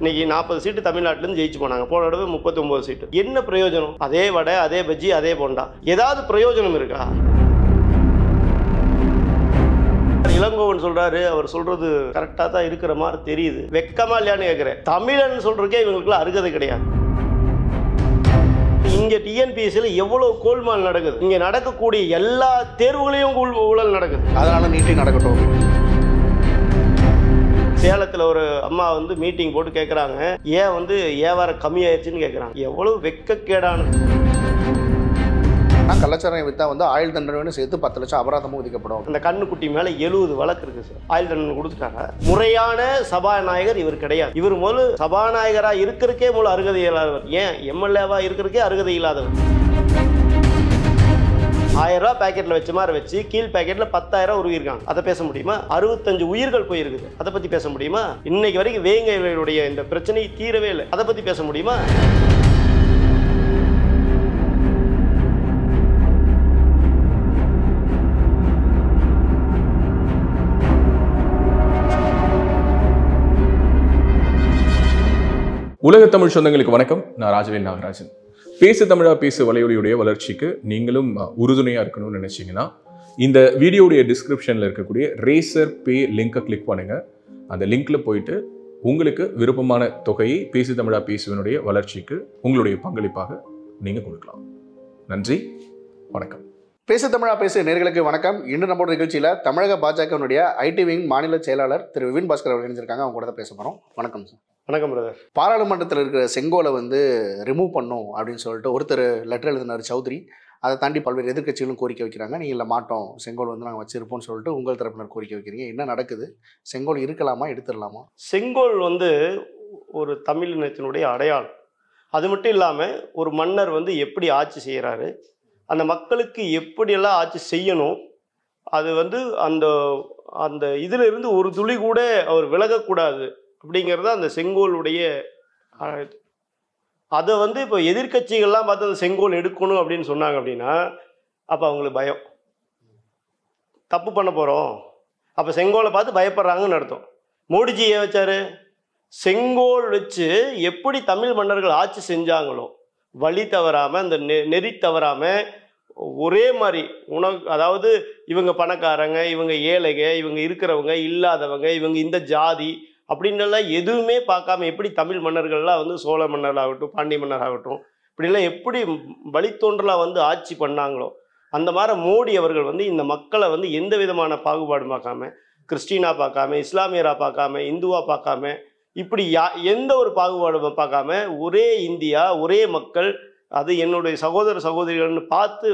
இன்னைக்கு 40 சீட்டு தமிழ்நாட்டிலேருந்து ஜெயிச்சு போனாங்க. போன தடவை 39 சீட்டு. என்ன பிரயோஜனம்? அதே வடை, அதே பஜ்ஜி, அதே போண்டா. ஏதாவது பிரயோஜனம் இருக்கா? இளங்கோவன் சொல்றாரு, அவர் சொல்றது கரெக்டா தான் இருக்கிற மாதிரி தெரியுது. வெக்கமா இல்லையான்னு கேட்கிறேன். தமிழன் சொல்றதுக்கே இவங்களுக்குலாம் அருகதை கிடையாது. இங்க டிஎன்பிஎஸ்சில எவ்வளவு கோல்மால் நடக்குது. இங்க நடக்கக்கூடிய எல்லா தேர்வுகளையும் ஊழல் நடக்குது. அதனால நீட்டி நடக்கட்டும். சேலத்தில் ஒரு அம்மா வந்து மீட்டிங் போட்டு கேட்குறாங்க, ஏன் வந்து வியாபாரம் கம்மியாயிருச்சுன்னு கேட்குறாங்க. எவ்வளவு வெக்கக்கேடான. கள்ளச்சாராயம் வித்தா வந்து ஆயுள் தண்டனை சேர்த்து 10 லட்சம் அபராதமும் விதிக்கப்படும். அந்த கண்ணுக்குட்டி மேலே 70 வழக்கு இருக்கு சார். ஆயுள் தண்டனை கொடுத்துட்டாங்க. முறையான சபாநாயகர் இவர் கிடையாது. இவர் முதல்ல சபாநாயகராக இருக்கிறதுக்கே முதல்ல அருகதை இல்லாதவர். ஏன் எம்எல்ஏவா இருக்கிறதுக்கே அருகதை இல்லாதவர். 1000 ரூபா பேக்கெட்டில் வச்ச மாதிரி வச்சு கீழ் பேக்கெட்டில் 10,000 உருவிருக்காங்க. அதை பேச முடியுமா? 65 உயிர்கள் போயிருக்குது. அதை பற்றி பேச முடியுமா? இன்னைக்கு வரைக்கும் வேங்கைகளுடைய இந்த பிரச்சனை தீரவே இல்லை. அதை பற்றி பேச முடியுமா? உலக தமிழ் சொந்தங்களுக்கு வணக்கம். நான் ராஜவேல் நாகராஜன். பேசு தமிழா பேசு வலையொலியுடைய வளர்ச்சிக்கு நீங்களும் உறுதுணையாக இருக்கணும்னு நினச்சிங்கன்னா இந்த வீடியோடைய டிஸ்கிரிப்ஷனில் இருக்கக்கூடிய ரேசர் பே லிங்கை கிளிக் பண்ணுங்கள். அந்த லிங்க்கில் போயிட்டு உங்களுக்கு விருப்பமான தொகையை பேசு தமிழா பேசுவனுடைய வளர்ச்சிக்கு உங்களுடைய பங்களிப்பாக நீங்கள் கொடுக்கலாம். நன்றி, வணக்கம். பேசு தமிழா பேசு நேயர்களுக்கு வணக்கம். இன்று நம்மளோட நிகழ்ச்சியில் தமிழக பாஜகவினுடைய ஐடி விங் மாநில செயலாளர் திரு விபின் பாஸ்கர் அவர் இணைஞ்சிருக்காங்க. அவங்க கூட தான் பேச போகிறோம். வணக்கம் சார். வணக்கம் பிரதர். பாராளுமன்றத்தில் இருக்கிற செங்கோலை வந்து ரிமூவ் பண்ணும் அப்படின்னு சொல்லிட்டு ஒருத்தர் லெட்டர் எழுதினார் சௌத்ரி. அதை தாண்டி பல்வேறு எதிர்க்கட்சிகளும் கோரிக்கை வைக்கிறாங்க. நீங்கள் இல்லை மாட்டோம், செங்கோல் வந்து நாங்கள் வச்சிருப்போம்னு சொல்லிட்டு உங்கள் தரப்பினர் கோரிக்கை வைக்கிறீங்க. என்ன நடக்குது? செங்கோல் இருக்கலாமா, எடுத்துடலாமா? செங்கோல் வந்து ஒரு தமிழ் இனத்தினுடைய அடையாளம். அது மட்டும் இல்லாமல் ஒரு மன்னர் வந்து எப்படி ஆட்சி செய்கிறாரு, அந்த மக்களுக்கு எப்படியெல்லாம் ஆட்சி செய்யணும், அது வந்து அந்த அந்த இதில் இருந்து ஒரு துளி கூட அவர் விலகக்கூடாது அப்படிங்கிறது அந்த செங்கோலுடைய. அதை வந்து இப்போ எதிர்கட்சிகள்லாம் பார்த்து அந்த செங்கோல் எடுக்கணும் அப்படின்னு சொன்னாங்க அப்படின்னா அப்போ அவங்களுக்கு பயம். தப்பு பண்ண போகிறோம், அப்போ செங்கோலை பார்த்து பயப்படுறாங்கன்னு அர்த்தம். மோடிஜி ஏன் வச்சாரு? செங்கோல் வச்சு எப்படி தமிழ் மன்னர்கள் ஆட்சி செஞ்சாங்களோ வழி தவறாமல், அந்த நெறி தவறாமல் ஒரே மாதிரி அதாவது இவங்க பணக்காரங்க, இவங்க ஏழைங்க, இவங்க இருக்கிறவங்க, இல்லாதவங்க, இவங்க இந்த ஜாதி அப்படின்னெல்லாம் எதுவுமே பார்க்காம எப்படி தமிழ் மன்னர்கள்லாம் வந்து சோழ மன்னர்களாகட்டும், பாண்டிய மன்னராகட்டும், இப்படிலாம் எப்படி வழித்தோன்றலாக வந்து ஆட்சி பண்ணாங்களோ அந்த மாதிரி மோடி அவர்கள் வந்து இந்த மக்களை வந்து எந்த விதமான பாகுபாடு பார்க்காம, கிறிஸ்டினா பார்க்காம, இஸ்லாமியராக பார்க்காம, இந்துவாக பார்க்காம, இப்படி எந்த ஒரு பாகுபாடு பார்க்காம ஒரே இந்தியா, ஒரே மக்கள், அது என்னுடைய சகோதர சகோதரிகள்னு பார்த்து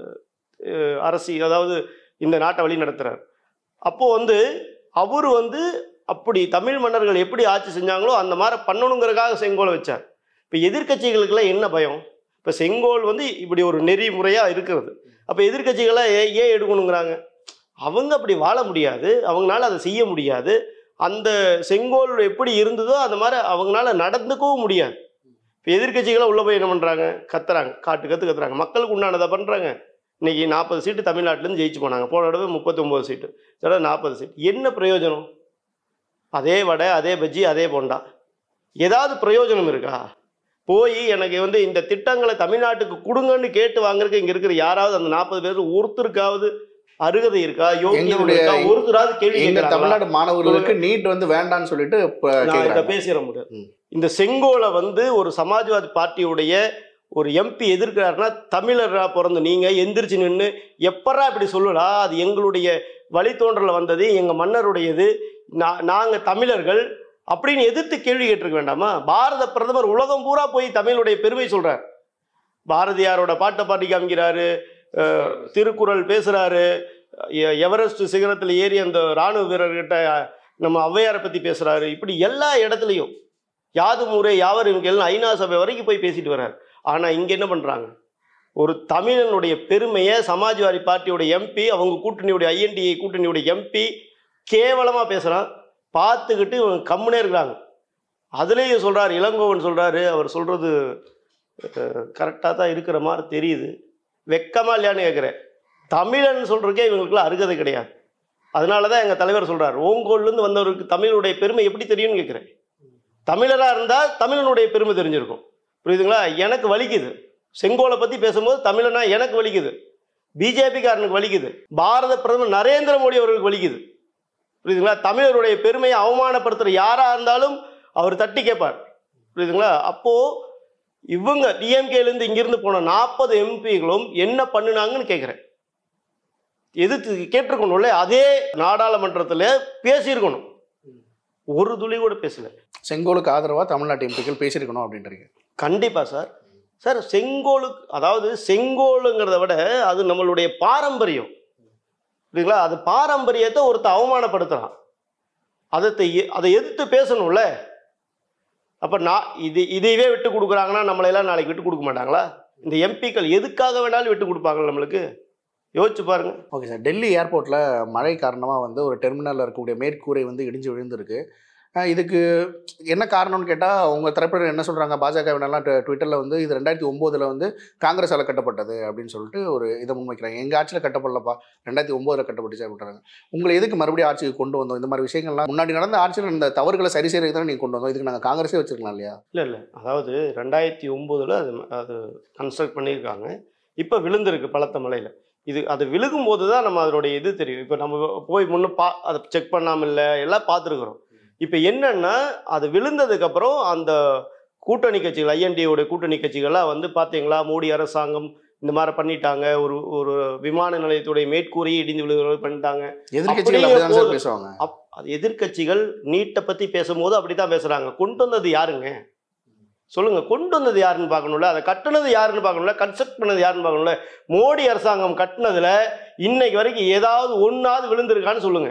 அதாவது இந்த நாட்டை வழி நடத்துகிறார். அப்போது வந்து அவர் வந்து அப்படி தமிழ் மன்னர்கள் எப்படி ஆட்சி செஞ்சாங்களோ அந்த மாதிரி பண்ணணுங்கிறதுக்காக செங்கோலை வச்சார். இப்போ எதிர்கட்சிகளுக்கெல்லாம் என்ன பயம்? இப்போ செங்கோல் வந்து இப்படி ஒரு நெறிமுறையாக இருக்கிறது. அப்போ எதிர்கட்சிகளாக ஏன் எடுக்கணுங்கிறாங்க? அவங்க அப்படி வாழ முடியாது, அவங்களால அதை செய்ய முடியாது. அந்த செங்கோல் எப்படி இருந்ததோ அந்த மாதிரி அவங்களால நடந்துக்கவும் முடியாது. இப்போ எதிர்கட்சிகளாக உள்ளே போய் என்ன பண்ணுறாங்க? கத்துறாங்க, கத்துறாங்க, மக்களுக்கு உண்டானதை பண்ணுறாங்க. இன்றைக்கி 40 சீட்டு தமிழ்நாட்டிலேருந்து ஜெயிச்சு போனாங்க. போன தடவை 39 சீட்டு, தடவை 40 சீட்டு. என்ன பிரயோஜனம்? அதே வடை, அதே பஜ்ஜி, அதே போண்டா. ஏதாவது பிரயோஜனம் இருக்கா? போய் எனக்கு வந்து இந்த திட்டங்களை தமிழ்நாட்டுக்கு கொடுங்கன்னு கேட்டு வாங்குறதுக்கு இங்கே இருக்கிற யாராவது அந்த 40 பேர் ஒருத்தருக்காவது அருகதை இருக்கா, யோகியம் இருக்கா? ஒருத்தராவது கேள்வி கேட்குறாங்க. தமிழ்நாடு மாணவர்களுக்கு நீட் வந்து வேண்டான்னு சொல்லிட்டு பேசிட முடியாது. இந்த செங்கோலை வந்து ஒரு சமாஜ்வாதி பார்ட்டியுடைய ஒரு எம்பி எதிர்க்கிறாருன்னா தமிழராக பிறந்து நீங்கள் எந்திரிச்சு நின்று எப்பரா இப்படி சொல்லலாம், அது எங்களுடைய வழித்தோன்றல வந்தது, எங்கள் மன்னருடையது, நாங்கள் தமிழர்கள் அப்படின்னு எதிர்த்து கேள்வி கேட்டிருக்க வேண்டாமா? பாரத பிரதமர் உலகம் பூரா போய் தமிழுடைய பெருமை சொல்கிறார். பாரதியாரோட பாட்டை பாட்டி காமிக்கிறாரு, திருக்குறள் பேசுகிறாரு, எவரெஸ்ட் சிகரத்தில் ஏறி அந்த இராணுவ வீரர்கிட்ட நம்ம ஔவையாரை பற்றி பேசுகிறாரு. இப்படி எல்லா இடத்துலையும் யாதும் ஊரே யாவரும் கேள்வி ஐநா சபை வரைக்கும் போய் பேசிட்டு வர்றார். ஆனால் இங்கே என்ன பண்ணுறாங்க? ஒரு தமிழனுடைய பெருமையை சமாஜ்வாதி பார்ட்டியோட எம்பி, அவங்க கூட்டணியுடைய INDA கூட்டணியுடைய எம்பி கேவலமாக பேசுகிறான். பார்த்துக்கிட்டு இவங்க கம்முனே இருக்கிறாங்க. அதுலேயும் சொல்கிறார், இளங்கோவன் சொல்கிறாரு, அவர் சொல்கிறது கரெக்டாக தான் இருக்கிற மாதிரி தெரியுது. வெக்கமா இல்லையான்னு கேட்குறேன். தமிழன் சொல்கிறதுக்கே இவங்களுக்குலாம் அருகதை கிடையாது. அதனால தான் எங்கள் தலைவர் சொல்கிறார், ஓங்கோல்லேருந்து வந்தவருக்கு தமிழுடைய பெருமை எப்படி தெரியும்னு கேட்குறேன். தமிழராக இருந்தால் தமிழனுடைய பெருமை தெரிஞ்சிருக்கும். புரியுதுங்களா? எனக்கு வலிக்குது செங்கோலை பற்றி பேசும்போது தமிழனா எனக்கு வலிக்குது, பிஜேபிக்காரனுக்கு வலிக்குது, பாரத பிரதமர் நரேந்திர மோடி அவர்களுக்கு வலிக்குது. புரியுதுங்களா? தமிழருடைய பெருமையை அவமானப்படுத்துகிற யாராக இருந்தாலும் அவர் தட்டி கேட்பார். புரியுதுங்களா? அப்போது இவங்க டிஎம்கேலேருந்து இங்கிருந்து போன 40 எம்பிகளும் என்ன பண்ணினாங்கன்னு கேட்குறேன். எதிர்த்து கேட்டிருக்கணும்ல, அதே நாடாளுமன்றத்தில் பேசியிருக்கணும். ஒரு துளி கூட பேசல. செங்கோலுக்கு ஆதரவாக தமிழ்நாட்டு எம்பிக்கள் பேசியிருக்கணும் அப்படின்றீங்க? கண்டிப்பாக சார். சார் செங்கோலுக்கு, அதாவது செங்கோலுங்கிறத விட அது நம்மளுடைய பாரம்பரியம். புரியுதுங்களா? அது பாரம்பரியத்தை ஒருத்தர் அவமானப்படுத்துகிறான், அதை எதிர்த்து பேசணும்ல. அப்போ இதையவே விட்டு கொடுக்குறாங்கன்னா நம்மளையெல்லாம் நாளைக்கு விட்டு கொடுக்க மாட்டாங்களா? இந்த எம்பிக்கள் எதுக்காக வேணாலும் விட்டு கொடுப்பாங்க நம்மளுக்கு? யோசிச்சு பாருங்க. ஓகே சார், டெல்லி ஏர்போர்ட்டில் மழை காரணமாக வந்து ஒரு டெர்மினலில் இருக்கக்கூடிய மேற்கூரை வந்து இடிஞ்சு விழுந்திருக்கு. இதுக்கு என்ன காரணம்னு கேட்டால் உங்கள் தரப்பினர் என்ன சொல்கிறாங்க, பாஜகவினெல்லாம் ட்விட்டரில் வந்து இது 2009 வந்து காங்கிரஸால் கட்டப்பட்டது அப்படின்னு சொல்லிட்டு ஒரு இதை முன்வைக்கிறாங்க. எங்கள் ஆட்சியில் கட்டப்படலப்பா, 2009 கட்டப்பட்டுச்சு அப்படின்றாங்க. உங்களை எதுக்கு மறுபடியும் ஆட்சிக்கு கொண்டு வந்தோம்? இந்த மாதிரி விஷயங்கள்லாம் முன்னாடி நடந்த ஆட்சியில் இந்த தவறுகளை சரி செய்யறதுக்கு தான் நீங்கள் கொண்டு வந்தோம், இதுக்கு நாங்கள் காங்கிரஸே வச்சுருக்கலாம் இல்லையா? இல்லை, அதாவது 2009 அது கன்ஸ்ட்ரக்ட் பண்ணியிருக்காங்க. இப்போ விழுந்திருக்கு பலத்த மலையில். அது விழுகும்போது தான் நம்ம அதனுடைய இது தெரியும். இப்போ நம்ம போய் அதை செக் பண்ணாமல் இல்லை, எல்லாம் பார்த்துருக்குறோம். இப்போ என்னன்னா, அது விழுந்ததுக்கப்புறம் அந்த கூட்டணி கட்சிகள், ஐஎன்டியோடைய கூட்டணி கட்சிகள்லாம் வந்து பார்த்தீங்களா, மோடி அரசாங்கம் இந்த மாதிரி பண்ணிட்டாங்க, ஒரு விமான நிலையத்துடைய மேற்கூரையை இடிந்து விழுகிறது பண்ணிட்டாங்க. அது எதிர்கட்சிகள் நீட்டை பற்றி பேசும்போது அப்படி தான் பேசுகிறாங்க. கொண்டு வந்தது யாருங்க சொல்லுங்க? கொண்டு வந்தது யாருன்னு பார்க்கணும்ல, அதை கட்டுனது யாருன்னு பார்க்கணும்ல, கன்ஸ்ட்ரக்ட் பண்ணது யாருன்னு பார்க்கணும்ல. மோடி அரசாங்கம் கட்டினதுல இன்னைக்கு வரைக்கும் ஏதாவது ஒன்றாவது விழுந்திருக்கான்னு சொல்லுங்க.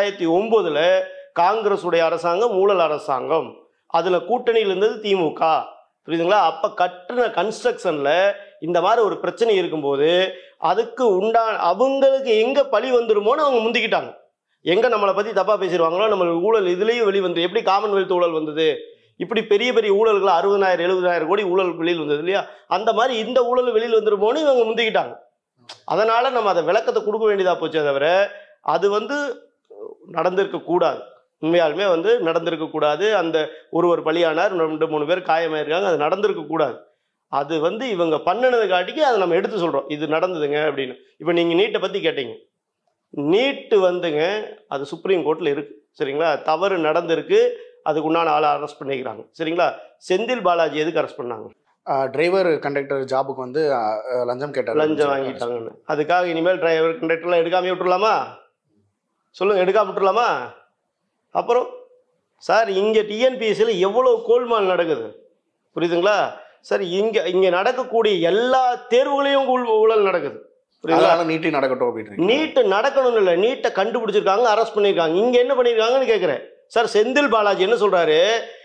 2009 காங்கிரஸ் உடைய அரசாங்கம் ஊழல் அரசாங்கம், அதில் கூட்டணியில் இருந்தது திமுக. புரியுதுங்களா? அப்போ கட்டின கன்ஸ்ட்ரக்ஷனில் இந்த மாதிரி ஒரு பிரச்சனை இருக்கும்போது அதுக்கு அவங்களுக்கு எங்கே பழி வந்துருமோன்னு அவங்க முந்திக்கிட்டாங்க. எங்கே நம்மளை பற்றி தப்பாக பேசிடுவாங்களோ, நம்ம ஊழல் இதுலேயும் வெளிவந்து, எப்படி காமன்வெல்த் ஊழல் வந்தது, இப்படி பெரிய பெரிய ஊழல்கள் 60,000-70,000 கோடி ஊழல் வெளியில் வந்தது இல்லையா, அந்த மாதிரி இந்த ஊழல் வெளியில் வந்துருமோன்னு இவங்க முந்திக்கிட்டாங்க. அதனால் நம்ம அதை விளக்கத்தை கொடுக்க வேண்டியதாக போச்சே தவிர அது வந்து நடந்திருக்கக்கூடாது. உண்மையாலுமே வந்து நடந்திருக்கக்கூடாது. அந்த ஒருவர் பலியானார், 2-3 பேர் காயமாயிருக்காங்க, அது நடந்திருக்கக்கூடாது. அது வந்து இவங்க பண்ணினது காட்டிக்கு அதை நம்ம எடுத்து சொல்கிறோம், இது நடந்ததுங்க அப்படின்னு. இப்போ நீங்கள் நீட்டை பற்றி கேட்டீங்க. நீட்டு வந்துங்க அது சுப்ரீம் கோர்ட்டில் இருக்குது, சரிங்களா? தவறு நடந்திருக்கு, அதுக்கு உண்டான ஆளை அரெஸ்ட் பண்ணிக்கிறாங்க, சரிங்களா? செந்தில் பாலாஜி எதுக்கு அரெஸ்ட் பண்ணாங்க? டிரைவர் கண்டக்டர் ஜாபுக்கு வந்து லஞ்சம் கேட்டார், லஞ்சம் வாங்கிட்டாங்கன்னு. அதுக்காக இனிமேல் டிரைவர் கண்டக்டர்லாம் எடுக்காமே விட்டுருலாமா? சொல்லுங்கள், எடுக்காம விட்டுருலாமா? அப்புறம் சார், இங்கே டிஎன்பிஎஸ்சியில் எவ்வளோ கோல்மால் நடக்குது, புரியுதுங்களா சார்? இங்கே நடக்கக்கூடிய எல்லா தேர்வுகளையும் ஊழல் நடக்குது, புரியுதுங்களா? நீட்டு நடக்கட்டும் அப்படின்னு. நீட்டு நடக்கணும்னு இல்லை, நீட்டை கண்டுபிடிச்சிருக்காங்க, அரெஸ்ட் பண்ணியிருக்காங்க. இங்கே என்ன பண்ணியிருக்காங்கன்னு கேட்குறேன் சார். செந்தில் பாலாஜி என்ன சொல்கிறாரு,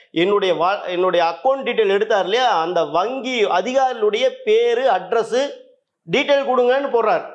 என்னுடைய அக்கௌண்ட் டீட்டெயில் எடுத்தார் இல்லையா, அந்த வங்கி அதிகாரிகளுடைய பேர் அட்ரஸு டீட்டெயில் கொடுங்கன்னு போடுறார்.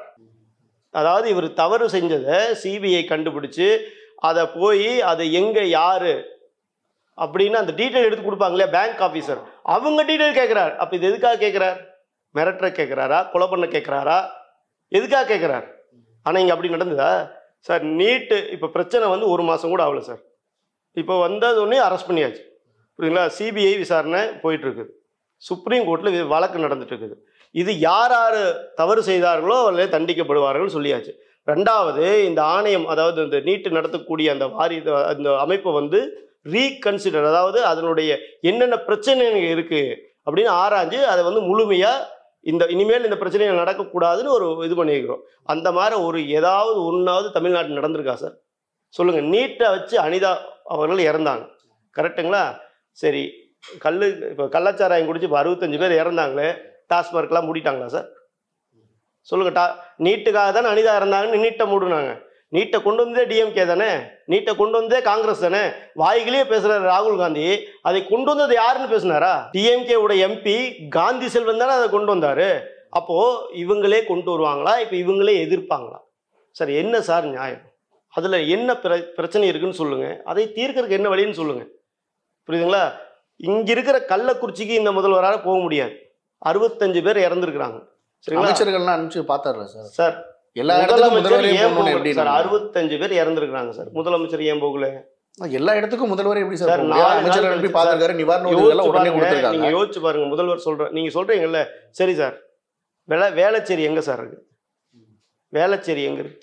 அதாவது இவர் தவறு செஞ்சதை சிபிஐ கண்டுபிடிச்சு அதை போய் அது எங்கே யார் அப்படின்னு அந்த டீட்டெயில் எடுத்து கொடுப்பாங்க இல்லையா, பேங்க் ஆஃபீஸர், அவங்க டீட்டெயில் கேட்குறாரு. அப்போ இது எதுக்காக கேட்குறார்? மிரட்டுற கேட்குறாரா, கொலை பண்ண கேட்குறாரா, எதுக்காக கேட்குறார்? ஆனால் இங்கே அப்படி நடந்ததா சார்? நீட்டு இப்போ பிரச்சனை வந்து 1 மாதம் கூட ஆகலை சார். இப்போ வந்தது ஒன்றே அரெஸ்ட் பண்ணியாச்சு, புரியுங்களா? சிபிஐ விசாரணை போயிட்டுருக்குது, சுப்ரீம் கோர்ட்டில் வழக்கு நடந்துட்டு இருக்குது. இது யார் யார் தவறு செய்தார்களோ அவர்களே தண்டிக்கப்படுவார்கள் சொல்லியாச்சு. 2வது, இந்த ஆணையம், அதாவது இந்த நீட்டு நடத்தக்கூடிய அந்த அந்த அமைப்பை வந்து ரீகன்சிடர், அதாவது அதனுடைய என்னென்ன பிரச்சனைகள் இருக்குது அப்படின்னு ஆராய்ஞ்சு அதை வந்து முழுமையாக இனிமேல் இந்த பிரச்சனைகள் நடக்கக்கூடாதுன்னு ஒரு இது பண்ணியிருக்கிறோம். அந்த மாதிரி ஏதாவது ஒன்றாவது தமிழ்நாட்டில் நடந்திருக்கா சார்? சொல்லுங்கள். நீட்டை வச்சு அனிதா அவர்கள் இறந்தாங்க, கரெக்டுங்களா? சரி, இப்போ கள்ளச்சாராயம் குடிச்சு இப்போ 65 பேர் இறந்தாங்களே, டாஸ்மார்க்லாம் மூடிட்டாங்களா சார்? சொல்லுங்கள். நீட்டுக்காக தானே அனிதா இறந்தாங்கன்னு நீட்டை மூடுனாங்க. நீட்டை கொண்டு வந்ததே டிஎம்கே தானே, நீட்டை கொண்டு வந்ததே காங்கிரஸ் தானே. வாய்களே பேசுகிறார் ராகுல் காந்தி, அதை கொண்டு வந்தது யாருன்னு பேசுனாரா? டிஎம்கேவோட எம்பி காந்தி செல்வன் தானே அதை கொண்டு வந்தார். அப்போது இவங்களே கொண்டு வருவாங்களா, இப்போ இவங்களே எதிர்ப்பாங்களா சார்? என்ன சார் நியாயம்? அதில் என்ன பிரச்சனை இருக்குன்னு சொல்லுங்கள், அதை தீர்க்கறதுக்கு என்ன வழின்னு சொல்லுங்கள், புரியுதுங்களா? இங்கே இருக்கிற கள்ளக்குறிச்சிக்கு இந்த முதல்வராக போக முடியாது. 65 பேர் இறந்துருக்குறாங்க, சரிங்களா? அமைச்சர்கள்லாம் அனுப்பிச்சு பார்த்தாரு சார். சார், எல்லா இடத்துக்கும் முதல்வர் ஏன் போகணும் எப்படி சார்? 65 பேர் இறந்துருக்குறாங்க சார். முதலமைச்சர் ஏன் போகல? எல்லா இடத்துக்கும் முதல்வரே எப்படி சார், சார் போக முடியும்? அமைச்சர் அனுப்பி பார்த்துருக்காரு, நிவாரண உதவிகள் உடனே கொடுத்துருக்காங்க. நீங்க யோசிச்சு பாருங்க, முதல்வர் நீங்க சொல்றீங்கல்ல, சரி சார், வேளச்சேரி எங்க சார் இருக்கு? வேளச்சேரி எங்க இருக்கு?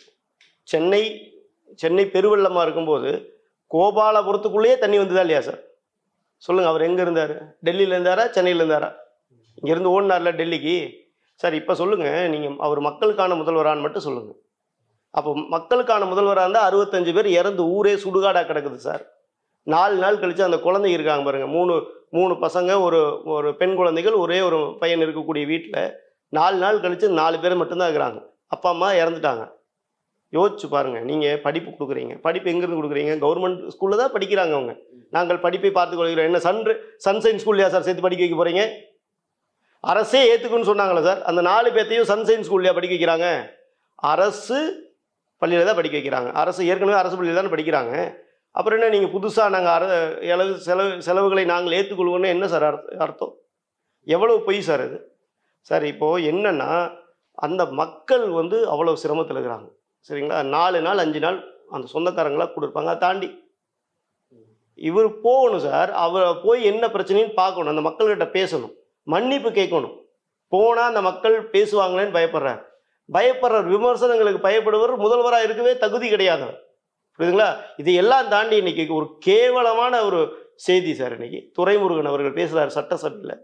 சென்னை பெருவெள்ளமா இருக்கும்போது கோபாலபுரத்துக்குள்ளேயே தண்ணி வந்ததா இல்லையா சார்? சொல்லுங்க, அவர் எங்க இருந்தாரு? டெல்லியில இருந்தாரா, சென்னையில இருந்தாரா? இங்க இருந்து ஓடினார்ல டெல்லிக்கு. சார் இப்ப சொல்லுங்க, நீங்க அவர் மக்களுக்கான முதல்வரான்னு மட்டும் சொல்லுங்க. அப்போ மக்களுக்கான முதல்வராக இருந்தால் 65 பேர் இறந்து ஊரே சுடுகாடாக கிடக்குது சார். 4 நாள் கழித்து அந்த குழந்தைங்க இருக்காங்க பாருங்கள், மூணு பசங்க, ஒரு பெண் குழந்தைகள், ஒரே ஒரு பையன் இருக்கக்கூடிய வீட்டில் 4 நாள் கழித்து 4 பேர் மட்டும்தான் இருக்கிறாங்க. அப்பா அம்மா இறந்துட்டாங்க. யோசிச்சு பாருங்கள். நீங்கள் படிப்பு கொடுக்குறீங்க, படிப்பு எங்கேருந்து கொடுக்குறீங்க? கவர்மெண்ட் ஸ்கூலில் தான் படிக்கிறாங்க அவங்க. நாங்கள் படிப்பை பார்த்து கொள்கிறோம். என்ன சன்சைன் ஸ்கூல்லையா சார் சேர்த்து படிக்க வைக்க போகிறீங்க? அரசே ஏற்றுக்குன்னு சொன்னாங்களே சார், அந்த 4 பேர்த்தையும் சன்சைன் ஸ்கூல்லையா படிக்க வைக்கிறாங்க? அரசு பள்ளியில் தான் படிக்க வைக்கிறாங்க. ஏற்கனவே அரசு பள்ளியில் தான் படிக்கிறாங்க. அப்புறம் என்ன நீங்கள் புதுசாக நாங்கள் செலவுகளை நாங்கள் ஏற்றுக்கொள்வோன்னு என்ன சார் அர்த்தம்? எவ்வளோ பொய் சார் இது? சார் இப்போது என்னென்னா, அந்த மக்கள் அவ்வளோ சிரமத்தில் இருக்கிறாங்க சரிங்களா. 4 நாள் 5 நாள் அந்த சொந்தக்காரங்களாக கொடுப்பாங்க. அதை தாண்டி இவர் போகணும் சார். அவர் போய் என்ன பிரச்சனைன்னு பார்க்கணும், அந்த மக்கள்கிட்ட பேசணும், மன்னிப்பு கேட்கணும். போனால் அந்த மக்கள் பேசுவாங்களேன்னு பயப்படுற விமர்சனங்களுக்கு பயப்படுவர் முதல்வராக இருக்கவே தகுதி கிடையாது. புரியுதுங்களா? இதையெல்லாம் தாண்டி இன்னைக்கு ஒரு கேவலமான ஒரு செய்தி சார். இன்னைக்கு துரைமுருகன் அவர்கள் பேசுகிறார் சட்டசபையில்,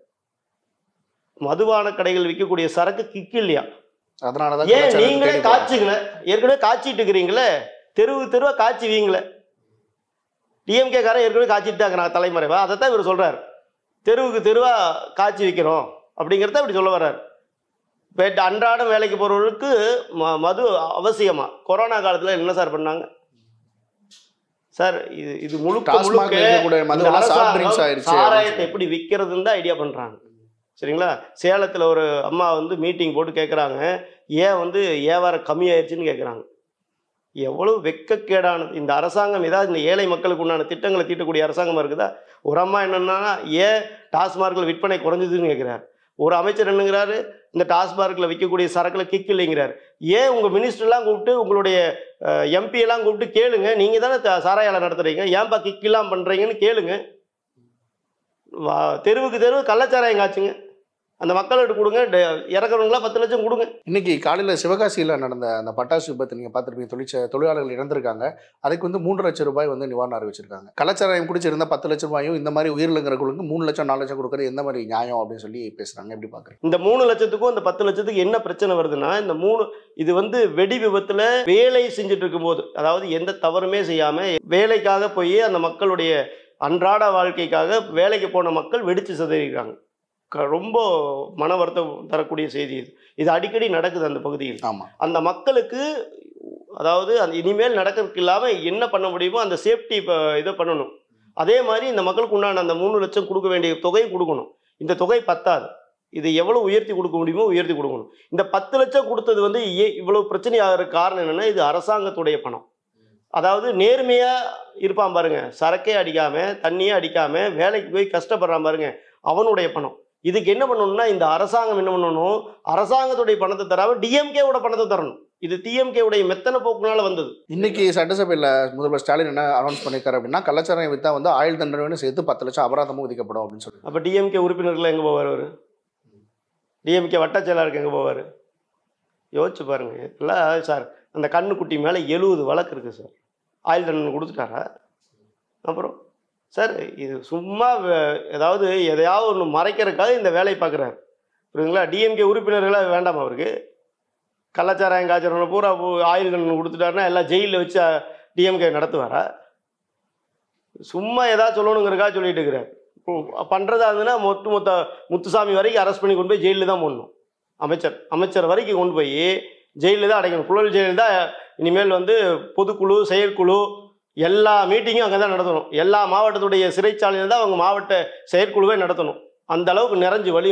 மதுபான கடைகள் விற்கக்கூடிய சரக்கு கிக்கு இல்லையா? அதனாலதான் ஏன் நீங்களே காய்ச்சுங்களே, ஏற்கனவே காய்ச்சிட்டு இருக்கிறீங்களே, தெருவா காய்ச்சுவீங்களே. டிஎம்கே காரன் ஏற்கனவே காய்ச்சிட்டு தான் இருக்கிறாங்க தலைமறைவா. அதைத்தான் இவர் சொல்றாரு, தெருவா காய்ச்சி வைக்கிறோம் அப்படிங்கிறத இப்படி சொல்ல வர்றாரு. அன்றாடம் வேலைக்கு போறவர்களுக்கு மது அவசியமா? கொரோனா காலத்துல என்ன சார் பண்ணாங்க சார்? இது முழுக்க சாராயத்தை எப்படி விற்கிறதுன்னு தான் ஐடியா பண்றாங்க சரிங்களா. சேலத்துல ஒரு அம்மா மீட்டிங் போட்டு கேட்குறாங்க, ஏன் வியாபாரம் கம்மியாயிருச்சுன்னு கேட்குறாங்க. எவ்வளவு வெட்கக்கேடானது இந்த அரசாங்கம். ஏதாவது இந்த ஏழை மக்களுக்கு உண்டான திட்டங்களை தீட்டக்கூடிய அரசாங்கமாக இருக்குதா? ஒரு அம்மா என்னன்னா, ஏன் டாஸ்மார்க்கில் விற்பனை குறைஞ்சதுன்னு கேட்குறாரு. ஒரு அமைச்சர் என்னங்கிறாரு, இந்த டாஸ்மார்க்கில் விற்கக்கூடிய சரக்கில் கிக் இல்லைங்கிறார். ஏன் உங்கள் மினிஸ்டர்லாம் கூப்பிட்டு, உங்களுடைய எம்பியெல்லாம் கூப்பிட்டு கேளுங்க, நீங்கள் தானே சாராயால நடத்துகிறீங்க, ஏன்பா கிக் இல்லாமல் பண்ணுறீங்கன்னு கேளுங்க. தெருவுக்கு தெருவு கள்ளச்சாராயம் காய்ச்சுங்க, அந்த மக்கள்கிட்ட கொடுங்க, இறக்குறவங்களா 10 லட்சம் கொடுங்க. இன்னைக்கு காலையில் சிவகாசியில் நடந்த அந்த பட்டாசு விபத்து நீங்கள் பார்த்துருப்பீங்க. தொழிலாளர்கள் இறந்திருக்காங்க. அதுக்கு 3 லட்சம் ரூபாய் நிவாரணம் அறிவிச்சிருக்காங்க. கலாச்சாரம் குடிச்சிருந்தா 10 லட்சம் ரூபாயும் இந்த மாதிரி உயிரிழங்கிறவங்களுக்கு 3 லட்சம் 4 லட்சம் கொடுக்குறது எந்த மாதிரி நியாயம் அப்படின்னு சொல்லி பேசுறாங்க. எப்படி பார்க்குறீங்க? இந்த 3 லட்சத்துக்கும் அந்த 10 லட்சத்துக்கு என்ன பிரச்சனை வருதுன்னா, இந்த இது வெடி விபத்துல வேலை செஞ்சுட்டு இருக்கும்போது, அதாவது எந்த தவறுமே செய்யாம வேலைக்காக போய் அந்த மக்களுடைய அன்றாட வாழ்க்கைக்காக வேலைக்கு போன மக்கள் வெடிச்சு சிதறிக்கிறாங்க. ரொம்ப மன வருத்தம் தரக்கூடிய செய்தி இது அடிக்கடி நடக்குது அந்த பகுதியில். அந்த மக்களுக்கு, அதாவது அந்த இனிமேல் நடக்கிறதுக்கு இல்லாமல் என்ன பண்ண முடியுமோ அந்த சேஃப்டி இதை பண்ணணும். அதே மாதிரி இந்த மக்களுக்கு உண்டான அந்த 3 லட்சம் கொடுக்க வேண்டிய தொகை கொடுக்கணும். இந்த தொகை பத்தாது, இது எவ்வளோ உயர்த்தி கொடுக்க முடியுமோ உயர்த்தி கொடுக்கணும். இந்த 10 லட்சம் கொடுத்தது இவ்வளோ பிரச்சனை ஆகிற காரணம் என்னென்னா, இது அரசாங்கத்துடைய பணம். அதாவது நேர்மையாக இருப்பான் பாருங்க, சரக்கே அடிக்காமல் தண்ணியே அடிக்காமல் வேலைக்கு போய் கஷ்டப்படுறான் பாருங்க, அவனுடைய பணம். இதுக்கு என்ன பண்ணணும்னா, இந்த அரசாங்கம் என்ன பண்ணணும், அரசாங்கத்துடைய பணத்தை தராம டிஎம்கேவோட பணத்தை தரணும். இது டிஎம்கேவுடைய மெத்தன போக்குனால வந்தது. இன்னைக்கு சட்டசபையில் முதல்வர் ஸ்டாலின் என்ன அனௌன்ஸ் பண்ணியிருக்காரு அப்படின்னா, கலாச்சாரம் வித்தா ஆயுள் தண்டனை சேர்த்து 10 லட்சம் அபராதமும் விதிக்கப்படும் அப்படின்னு சொல்லி. அப்போ டிஎம்கே உறுப்பினர்கள் எங்கே போவார்? அவர் டிஎம்கே வட்ட செயலாளருக்கு எங்கே போவார்? யோசிச்சு பாருங்க. எல்லாம் சார், அந்த கண்ணுக்குட்டி மேலே 70 வழக்கு இருக்குது சார். ஆயுள் தண்டனை கொடுத்துட்டாரா? அப்புறம் சார், இது சும்மா ஏதாவது எதையாவது ஒன்று மறைக்கிறதுக்காக இந்த வேலையை பார்க்குறாரு. புரியுதுங்களா? டிஎம்கே உறுப்பினர்களாக வேண்டாம் அவருக்கு. கள்ளச்சாராயம் காய்ச்சறவனை பூரா ஆயுள் தண்டனை கொடுத்துட்டாருன்னா எல்லாம் ஜெயிலில் வச்சு டிஎம்கே நடத்துவாரா? சும்மா ஏதாவது சொல்லணுங்கிறக்காக சொல்லிட்டு இருக்கிறார். பண்ணுறதா இருந்ததுன்னா முத்துசாமி வரைக்கும் அரெஸ்ட் பண்ணி கொண்டு போய் ஜெயிலில் தான் போடணும். அமைச்சர் வரைக்கும் கொண்டு போய் ஜெயிலில் தான் அடைக்கணும். புழல் ஜெயிலில் தான் இனிமேல் பொதுக்குழு, செயற்குழு எல்லா மீட்டிங்கும் அங்கே தான் நடத்தணும். எல்லா மாவட்டத்துடைய சிறைச்சாலையில் தான் அவங்க மாவட்ட செயற்குழுவே நடத்தணும். அந்த அளவுக்கு நிறைஞ்சு வழியும் அது.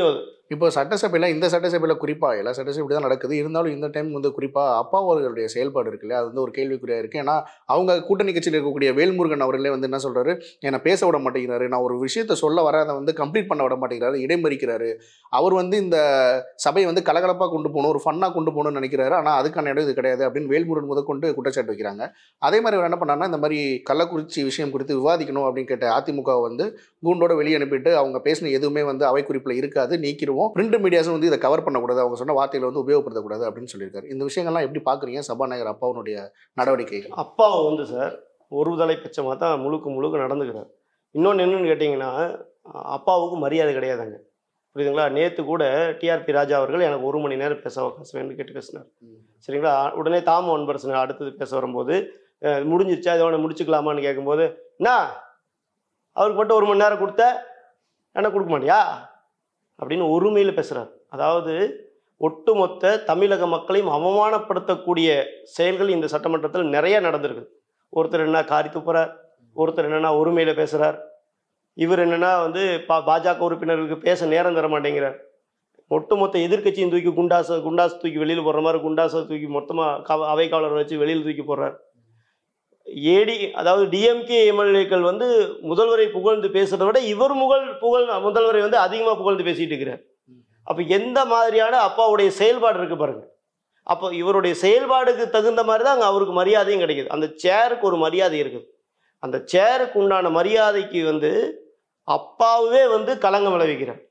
இப்போ சட்டசபையில் இந்த சட்டசபையில் குறிப்பாக எல்லா சட்டசபை தான் நடக்குது. இருந்தாலும் இந்த டைம் வந்து குறிப்பாக அப்பா அவர்களுடைய செயல்பாடு இருக்கு இல்லையா, அது வந்து ஒரு கேள்விக்குறியாக இருக்குது. ஏன்னா அவங்க கூட்டணி கட்சியில் இருக்கக்கூடிய வேல்முருகன் அவர்களே வந்து என்ன சொல்கிறாரு, என்னை பேச விட மாட்டேங்கிறாரு, நான் ஒரு விஷயத்தை சொல்ல வர அதை வந்து கம்ப்ளீட் பண்ண விட மாட்டேங்கிறாரு, இடைமறிக்கிறாரு. அவர் வந்து இந்த சபையை வந்து கலகலப்பாக கொண்டு போகணும், ஒரு ஃபன்னாக கொண்டு போகணும்னு நினைக்கிறாரு. ஆனால் அதுக்கான இடம் இது கிடையாது அப்படின்னு வேல்முருகன் முதற்கொண்டு குற்றச்சாட்டு வைக்கிறாங்க. அதே மாதிரி அவர் என்ன பண்ணாருன்னா, இந்த மாதிரி கள்ளக்குறிச்சி விஷயம் குறித்து விவாதிக்கணும் அப்படின்னு கேட்ட அதிமுக வந்து கூண்டோட வெளியே அனுப்பிட்டு அவங்க பேசின எதுவுமே வந்து அவை குறிப்பில் இருக்காது, நீக்கிடுவோம், பிரிண்ட் மீடியாஸும் வந்து இதை கவர் பண்ணக்கூடாது, அவங்க சொன்ன வார்த்தைகளை வந்து உபயோகப்படுத்தக்கூடாது அப்படின்னு சொல்லியிருக்காரு. இந்த விஷயங்கள்லாம் எப்படி பார்க்குறீங்க சபாநாயகர் அப்பாவுடைய நடவடிக்கைகள்? அப்பாவை வந்து சார் ஒரு தலைப்பட்சமாக தான் முழுக்க நடந்துக்கிறார். இன்னொன்று என்னன்னு கேட்டிங்கன்னா, அப்பாவுக்கு மரியாதை கிடையாதுங்க, புரியுதுங்களா? நேற்று கூட டிஆர்பி ராஜா அவர்கள் எனக்கு 1 மணி நேரம் பேச அவகாசம் வேணும்னு கேட்டு பேசினார், சரிங்களா? உடனே தாம அன்பரசன் அடுத்தது பேச வரும்போது முடிஞ்சிருச்சா இதோட முடிச்சுக்கலாமான்னு கேட்கும்போது, என்ன அவருக்கு மட்டும் 1 மணி நேரம் கொடுத்த எனக்கு கொடுக்க மாட்டியா அப்படின்னு ஒருமையில் பேசுகிறார். அதாவது ஒட்டுமொத்த தமிழக மக்களையும் அவமானப்படுத்தக்கூடிய செயல்கள் இந்த சட்டமன்றத்தில் நிறைய நடந்திருக்கு. ஒருத்தர் என்ன காரி துப்புறார், ஒருத்தர் என்னென்னா ஒருமையில் பேசுகிறார், இவர் என்னென்னா வந்து பாஜக உறுப்பினர்களுக்கு பேச நேரம் தர மாட்டேங்கிறார். ஒட்டுமொத்த எதிர்க்கட்சியும் தூக்கி குண்டாசு தூக்கி வெளியில் போடுற மாதிரி குண்டாசை தூக்கி மொத்தமாக அவை காவலரை வச்சு வெளியில் தூக்கி போடுறார். அதாவது டிஎம்கே எம்எல்ஏக்கள் வந்து முதல்வரை புகழ்ந்து பேசுறதை விட இவர் முதல்வரை வந்து அதிகமாக புகழ்ந்து பேசிட்டு இருக்கிறார். அப்போ எந்த மாதிரியான அப்பாவுடைய செயல்பாடு இருக்கு பாருங்க. அப்போ இவருடைய செயல்பாடுக்கு தகுந்த மாதிரி தான் அங்கே அவருக்கு மரியாதையும் கிடைக்குது. அந்த சேருக்கு ஒரு மரியாதை இருக்குது. அந்த சேருக்கு உண்டான மரியாதைக்கு வந்து அப்பாவே வந்து களங்கம் விளைவிக்கிறார்.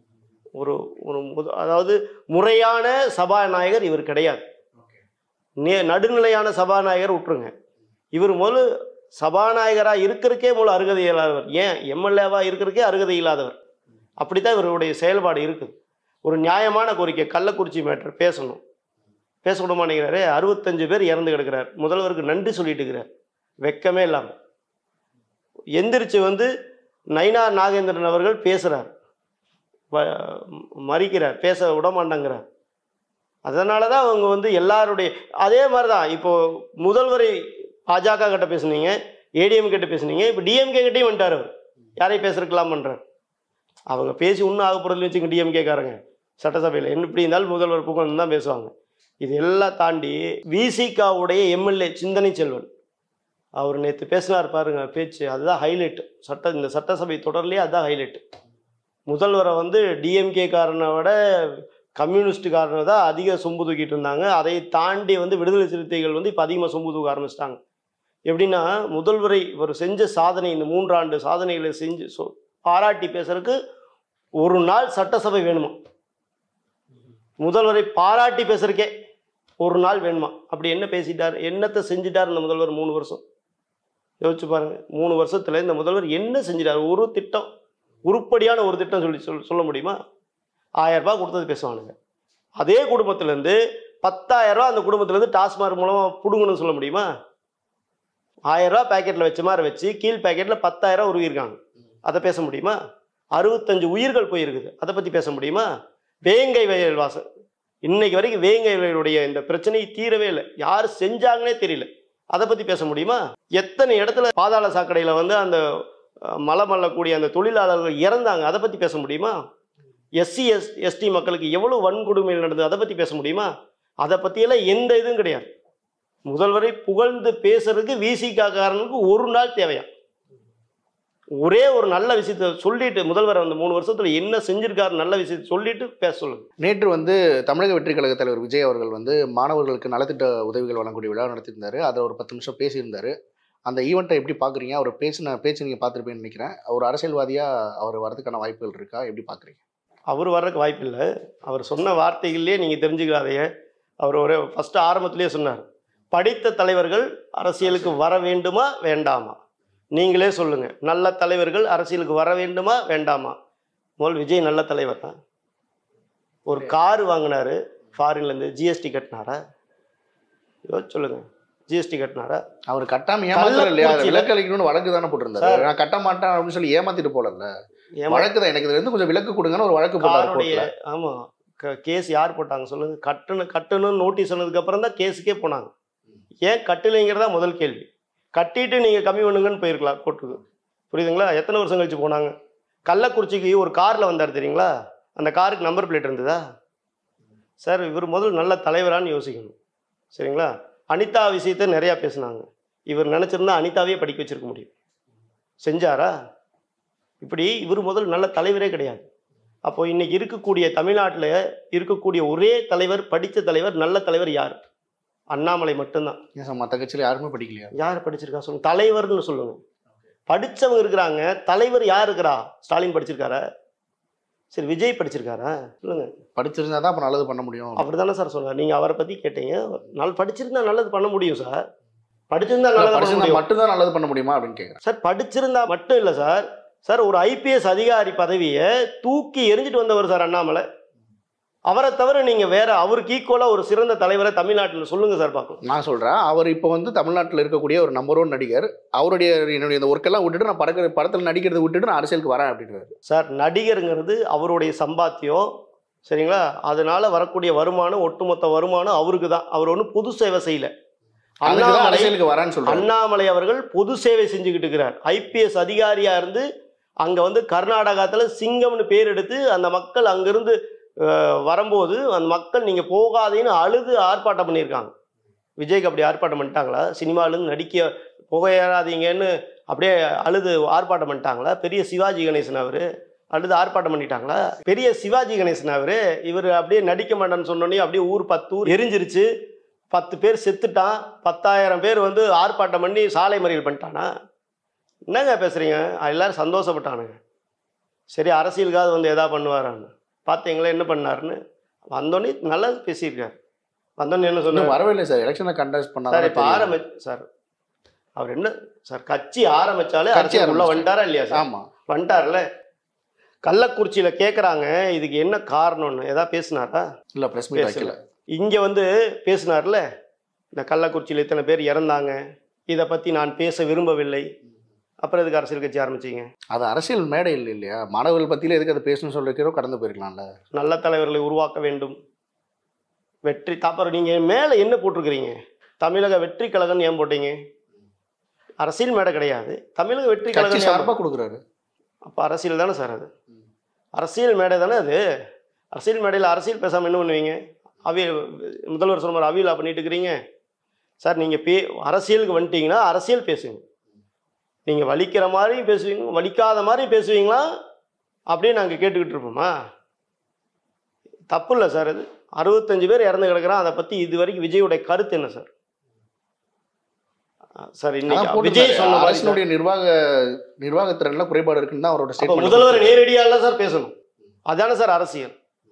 அதாவது முறையான சபாநாயகர் இவர் கிடையாது. நடுநிலையான சபாநாயகர் விட்டுருங்க, இவர் முதல்ல சபாநாயகராக இருக்கிறதுக்கே அருகதை இல்லாதவர், ஏன் எம்எல்ஏவாக இருக்கிறதுக்கே அருகதை இல்லாதவர். அப்படித்தான் இவருடைய செயல்பாடு இருக்குது. ஒரு நியாயமான கோரிக்கை, கள்ளக்குறிச்சி மேட்டர் பேசணும், பேச விட மாட்டேங்கிறாரு. 65 பேர் இறந்து கிடக்கிறார், முதல்வருக்கு நன்றி சொல்லிட்டு இருக்கிறார், வெக்கமே இல்லாமல். எந்திரிச்சு வந்து நயினார் நாகேந்திரன் அவர்கள் பேசுகிறார், மறிக்கிறார், பேச விட மாட்டேங்கிறார். அதனால தான் அவங்க வந்து எல்லாருடைய அதே மாதிரி தான். இப்போது முதல்வரை பாஜக கிட்ட பேசுனீங்க, ஏடிஎம் கிட்ட பேசுனீங்க, இப்போ டிஎம்கே கிட்டையும் வந்துட்டார். அவர் யாரையும் பேசுறதுக்கெல்லாம் பண்ணுறார். அவங்க பேசி இன்னும் ஆக போகிறதுன்னு வச்சுங்க. டிஎம்கேக்காரங்க சட்டசபையில் என்ன இப்படி இருந்தாலும் முதல்வர் புகழ்ந்து தான் பேசுவாங்க. இது எல்லாம் தாண்டி விசிகாவுடைய எம்எல்ஏ சிந்தனை செல்வன் அவர் நேற்று பேசினார் பாருங்க பேச்சு, அதுதான் ஹைலைட்டு. இந்த சட்டசபை தொடர்லேயே அதுதான் ஹைலைட்டு. முதல்வரை வந்து டிஎம்கே காரனை விட கம்யூனிஸ்டுக்காரனை தான் அதிக சொம்பு தூக்கிட்டு இருந்தாங்க. அதை தாண்டி வந்து விடுதலை சிறுத்தைகள் வந்து இப்போ அதிகமாக சொம்பு தூக்க ஆரம்பிச்சிட்டாங்க. எப்படின்னா, முதல்வரை இவர் செஞ்ச சாதனை, இந்த 3 ஆண்டு சாதனைகளை செஞ்சு பாராட்டி பேசுறதுக்கு ஒரு நாள் சட்டசபை வேணுமா? முதல்வரை பாராட்டி பேசுறதுக்கே ஒரு நாள் வேணுமா? அப்படி என்ன பேசிட்டார், என்னத்தை செஞ்சிட்டார் இந்த முதல்வர் 3 வருஷம்? யோசிச்சு பாருங்க. 3 வருஷத்துல இந்த முதல்வர் என்ன செஞ்சிட்டார்? ஒரு திட்டம், உருப்படியான ஒரு திட்டம் சொல்ல முடியுமா? 1000 ரூபாய் கொடுத்தது பேசுவானுங்க. அதே குடும்பத்திலேருந்து 10,000 ரூபா அந்த குடும்பத்திலேருந்து டாஸ்மார்க் மூலமாக பிடுங்கணும்னு சொல்ல முடியுமா? 1000 ரூபா பேக்கெட்டில் வச்ச மாதிரி வச்சு கீழ் பேக்கெட்டில் 10,000 உருவிருக்காங்க. அதை பேச முடியுமா? 65 உயிர்கள் போயிருக்குது, அதை பற்றி பேச முடியுமா? வேங்கை வயல் வாசல் இன்னைக்கு வரைக்கும் வேங்கை வயலுடைய இந்த பிரச்சனை தீரவே இல்லை, யார் செஞ்சாங்கன்னே தெரியல, அதை பற்றி பேச முடியுமா? எத்தனை இடத்துல பாதாள சாக்கடையில் வந்து அந்த மலமல்லக்கூடிய அந்த தொழிலாளர்கள் இறந்தாங்க, அதை பற்றி பேச முடியுமா? எஸ்சி/எஸ்டி மக்களுக்கு எவ்வளவு வன்கொடுமைகள் நடந்தது, அதை பற்றி பேச முடியுமா? அதை பற்றியெல்லாம் எந்த இதுவும் கிடையாது. முதல்வரை புகழ்ந்து பேசுறதுக்கு விசிகா காரனுக்கு ஒரு நாள் தேவையா? ஒரே ஒரு நல்ல விஷயத்தை சொல்லிட்டு முதல்வர் அந்த 3 வருஷத்துல என்ன செஞ்சிருக்காரு நல்ல விஷயத்தை சொல்லிட்டு பேச சொல்லுங்க. நேற்று வந்து தமிழக வெற்றி கழக தலைவர் விஜய் அவர்கள் வந்து மாணவர்களுக்கு நலத்திட்ட உதவிகள் வழங்கக்கூடிய விழா நடத்தியிருந்தாரு. அதில் ஒரு 10 நிமிஷம் பேசியிருந்தாரு. அந்த ஈவெண்ட்டை எப்படி பார்க்குறீங்க? அவர் பேச்சு நீங்கள் பார்த்துருப்பேன்னு நினைக்கிறேன். ஒரு அரசியல்வாதியாக அவர் வரதுக்கான வாய்ப்புகள் இருக்கா, எப்படி பார்க்குறீங்க? அவர் வர்றதுக்கு வாய்ப்பு இல்லை. அவர் சொன்ன வார்த்தைகள்லேயே நீங்கள் தெரிஞ்சுக்காதைய. அவர் ஒரு ஃபஸ்ட்டு ஆரம்பத்திலே சொன்னார், படித்த தலைவர்கள் அரசியலுக்கு வர வேண்டுமா வேண்டாமா? நீங்களே சொல்லுங்கள், நல்ல தலைவர்கள் அரசியலுக்கு வர வேண்டுமா வேண்டாமா? முதல் விஜய் நல்ல தலைவர் தான். ஒரு காரு வாங்கினாரு ஃபாரின்லேருந்து, ஜிஎஸ்டி கட்டினாரா? சொல்லுங்கள், ஜிஎஸ்டி கட்டினாரா? அவர் கட்டாமையா இல்லையா? விலக்கு அளிக்கணும்னு வழக்கு தானே போட்டிருந்தாரு. நான் கட்ட மாட்டேன் அப்படின்னு சொல்லி ஏமாத்திட்டு போடல, வழக்கு தான். எனக்கு இதுல இருந்து கொஞ்சம் விலக்கு கொடுங்கன்னு ஒரு வழக்கு போட்டாரு. ஆமாம், கேஸ் யார் போட்டாங்க சொல்லுங்கள்? கட்டணும்னு நோட்டீஸ் சொன்னதுக்கு அப்புறம் தான் கேஸுக்கே போனாங்க. ஏன் கட்டலைங்கிறதா முதல் கேள்வி. கட்டிட்டு நீங்கள் கம்மி பண்ணுங்கன்னு போயிருக்கலாம் கோர்ட்டுக்கு, புரியுதுங்களா? எத்தனை வருஷம் கழிச்சு போனாங்க? கள்ளக்குறிச்சிக்கு ஒரு காரில் வந்தார் தெரியுங்களா? அந்த காருக்கு நம்பர் பிளேட் இருந்ததா? சார் இவர் முதல்ல நல்ல தலைவரான்னு யோசிக்கணும். சரிங்களா? அனிதா விஷயத்தை நிறையா பேசுனாங்க. இவர் நினச்சிருந்தா அனிதாவே படிக்க வச்சிருக்க முடியும். செஞ்சாரா? இப்படி இவர் முதல் நல்ல தலைவரே கிடையாது. அப்போது இன்றைக்கி இருக்கக்கூடிய தமிழ்நாட்டில் இருக்கக்கூடிய ஒரே தலைவர், படித்த தலைவர், நல்ல தலைவர் யார்? அண்ணாமலை மட்டும்தான். ஏன் சார் மற்ற கட்சியில் யாருமே படிக்கலையா? யார் படிச்சிருக்கா சொல்லுங்கள். தலைவர்னு சொல்லுங்கள். படித்தவங்க இருக்கிறாங்க, தலைவர் யார் இருக்கிறா? ஸ்டாலின் படிச்சிருக்காரா? சரி, விஜய் படிச்சிருக்காரா? சொல்லுங்கள். படிச்சிருந்தா தான் அப்போ நல்லது பண்ண முடியும். அப்படி தானே சார் சொல்லுவார். நீங்கள் அவரை பற்றி கேட்டீங்க. படிச்சிருந்தா நல்லது பண்ண முடியும் சார். படிச்சிருந்தா நல்லது மட்டும்தான் நல்லது பண்ண முடியுமா அப்படின்னு கேட்குறேன் சார். படிச்சிருந்தா மட்டும் இல்லை சார். சார் ஒரு ஐபிஎஸ் அதிகாரி பதவியை தூக்கி எரிஞ்சிட்டு வந்தவர் சார் அண்ணாமலை. அவரை தவிர நீங்கள் வேற அவருக்கு ஈக்குவலாக ஒரு சிறந்த தலைவரை தமிழ்நாட்டில் சொல்லுங்கள் சார் பார்க்கலாம். நான் சொல்கிறேன், அவர் இப்போ வந்து தமிழ்நாட்டில் இருக்கக்கூடிய ஒரு நம்பர் 1 நடிகர். அவருடைய என்னுடைய இந்த ஒர்க்கெல்லாம் விட்டுட்டு நான் படத்தில் நடிக்கிறத விட்டுட்டு நான் அரசியலுக்கு வரேன் அப்படின்றாரு. சார் நடிகருங்கிறது அவருடைய சம்பாத்தியம். சரிங்களா? அதனால வரக்கூடிய வருமானம், ஒட்டுமொத்த வருமானம் அவருக்கு தான். அவர் ஒன்றும் பொது சேவை செய்யலை. அரசியலுக்கு வரேன்னு சொல்றாரு. அண்ணாமலை அவர்கள் பொது சேவை செஞ்சுக்கிட்டு இருக்கிறார். ஐபிஎஸ் அதிகாரியாக இருந்து அங்கே வந்து கர்நாடகத்தில் சிங்கம்னு பேர் எடுத்து அந்த மக்கள் அங்கேருந்து வரும்போது அந்த மக்கள் நீங்கள் போகாதேன்னு அழுது ஆர்ப்பாட்டம் பண்ணியிருக்காங்க. விஜய்க்கு அப்படி ஆர்ப்பாட்டம் பண்ணிட்டாங்களா? சினிமாவிலேருந்து நடிக்க புகையேறாதீங்கன்னு அப்படியே அழுது ஆர்ப்பாட்டம் பண்ணிட்டாங்களா? பெரிய சிவாஜி கணேசன் அவர் அழுது ஆர்ப்பாட்டம் பண்ணிட்டாங்களா? பெரிய சிவாஜி கணேசன் இவர் அப்படியே நடிக்க மாட்டேன்னு சொன்னோன்னே அப்படியே ஊர் 10 ஊர் எரிஞ்சிருச்சு. 10 பேர் செத்துட்டான். 10,000 பேர் வந்து ஆர்ப்பாட்டம் பண்ணி சாலை மறியல் பண்ணிட்டானா? என்னங்க பேசுகிறீங்க? எல்லோரும் சந்தோஷப்பட்டானுங்க. சரி, அரசியலுக்காவது வந்து எதா பண்ணுவாரான்னு பார்த்தீங்களா? என்ன பண்ணாருன்னு வந்தோடனே நல்லா பேசியிருக்காரு. வந்தோடனே என்ன சொன்னார்? வரவே இல்லை சார். எலெக்ஷனை கண்டஸ்ட் பண்ணார் சார். இப்போ சார் அவர் என்ன சார் கட்சி ஆரம்பித்தாலே அரசியல் உள்ள வந்துட்டாரா இல்லையா சார்? ஆமாம், வந்துட்டார்ல. கள்ளக்குறிச்சியில் கேட்குறாங்க இதுக்கு என்ன காரணம்னு. எதாவது பேசினாரா? இல்லை, ப்ரெஸ் மீட் வைக்கல. இங்கே வந்து பேசினார்ல, இந்த கள்ளக்குறிச்சியில் இத்தனை பேர் இறந்தாங்க, இதை பற்றி நான் பேச விரும்பவில்லை. அப்புறம் எதுக்கு அரசியல் கட்சி ஆரம்பிச்சிங்க? அது அரசியல் மேடை இல்லை இல்லையா? மாணவர்கள் பற்றியில் எதுக்கு அதை பேசணும்னு சொல்லிருக்கிறோ கடந்து போயிருக்கலாம்ல. நல்ல தலைவர்களை உருவாக்க வேண்டும். வெற்றி தாப்பர் நீங்கள் மேலே என்ன போட்டிருக்கிறீங்க? தமிழக வெற்றி கழகம்னு ஏன் போட்டீங்க? அரசியல் மேடை கிடையாது. தமிழக வெற்றி கழகம் சார்பாக கொடுக்குறாரு. அப்போ அரசியல் தானே சார் அது? அரசியல் மேடை தானே அது? அரசியல் மேடையில் அரசியல் பேசாமல் என்ன பண்ணுவீங்க? முதல்வர் சொன்ன மாதிரி அவியலா பண்ணிட்டு இருக்கிறீங்க சார். நீங்கள் அரசியலுக்கு வந்துட்டீங்கன்னா அரசியல் பேசுங்க. நீங்கள் வலிக்கிற மாதிரியும் பேசுவீங்க, வலிக்காத மாதிரியும் பேசுவீங்களா அப்படியே நாங்கள் கேட்டுக்கிட்டு இருப்போமா? தப்பு இல்லை சார். அது 65 பேர் இறந்து கிடக்குறான். அதை பற்றி இது வரைக்கும் விஜயோடைய கருத்து என்ன சார்? சார் இன்னைக்கு விஜய் சொன்ன அரசினுடைய நிர்வாகத்திறன்ல குறைபாடு இருக்குன்னு தான் அவரோட ஸ்டேட்மென்ட். முதல்வர் நேரடியாக இல்லை சார் பேசணும். அதானே சார் அரசியல்.